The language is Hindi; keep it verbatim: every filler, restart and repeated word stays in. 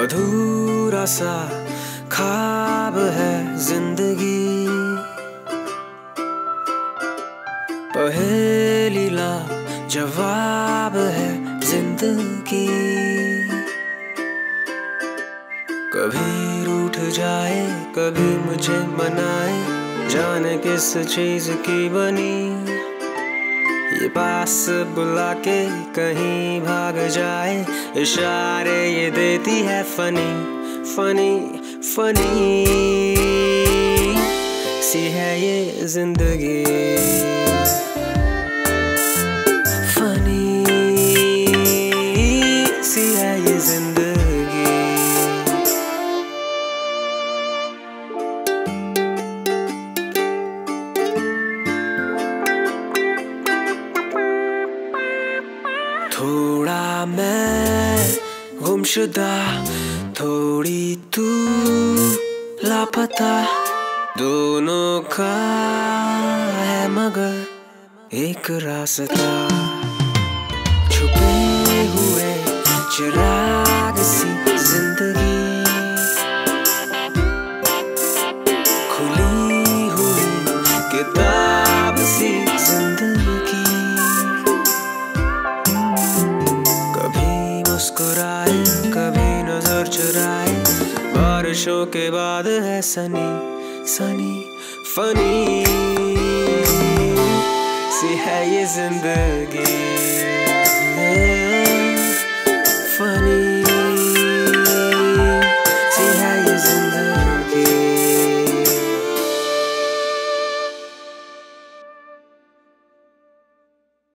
अधूरा सा ख्वाब है जिंदगी, पहेली ला जवाब है जिंदगी। कभी रूठ जाए कभी मुझे मनाए, जाने किस चीज की बनी। ये पास बुला के कहीं भाग जाए, इशारे ये देती है फनी फनी फनी सी है ये जिंदगी। फनी सी है ये जिंदगी। थोड़ा मैं गुमशुदा, थोड़ी तू लापता, दोनों का है मगर एक रास्ता। छुपे हुए चिराग सी जिंदगी, खुली हुई किताब सी जिंदगी। मुस्कुराए कभी नजर चुराए, बारिशों के बाद है सनी सनी फनी सी है ये जिंदगी।